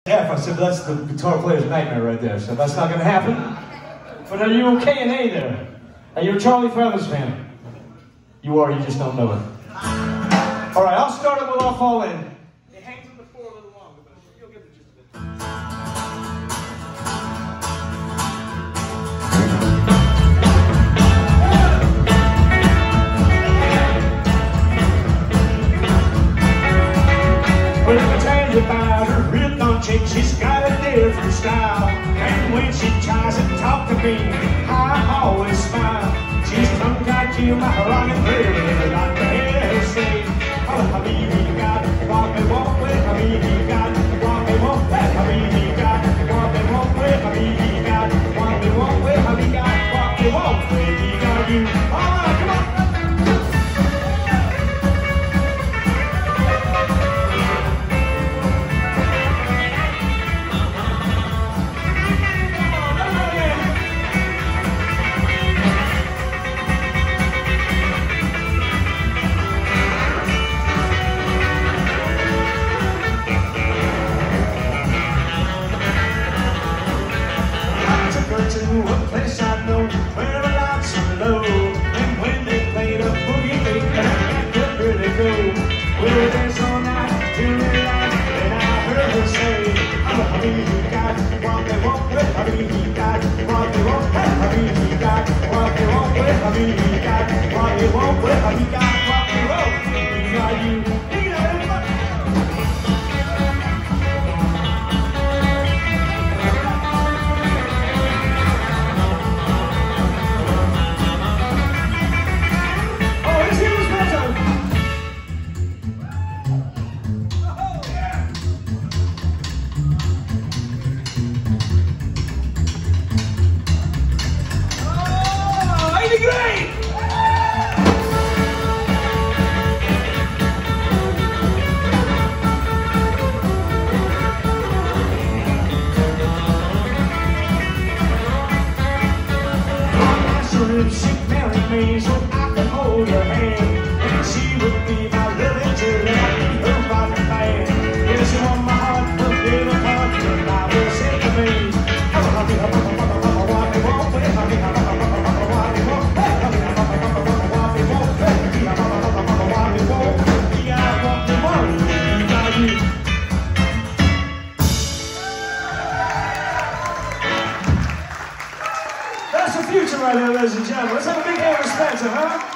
F. I said, that's the guitar player's nightmare right there. So that's not going to happen. But are you okay and A there? Are you a Charlie Feathers fan? You are, you just don't know it. All right, I'll start it, we'll all fall in. It hangs on the floor a little longer, but you'll get the gist of it. Well, let me tell you about her real dumb chick. She's got a different style. And when she tries to talk to me, I always smile. She's tongue-tied to my running through like the hell say. Oh, Habibi got what they want with Habibi got what they want with Habibi got what they want with Habibi got what they want with Habibi got what they want with He got you. All right, come on. To a place I know where the lights are low, and when they play the boogie beat, that could really go. We'll dance all night till the light, and I heard her say, oh, Habibi got what they want with Habibi got what they want with Habibi got what they want with Habibi got what they want with Habibi got what they want. We got you. She married me so I could hold her hand, and she would be my lily till I be her body man. Yeah, she won my heart for little heart, and I will say to me, what they want with what they want, what they want, what they want, we got what they want, we got you. That's the future right there, ladies and gentlemen. Let's have a big hand for Spencer, huh?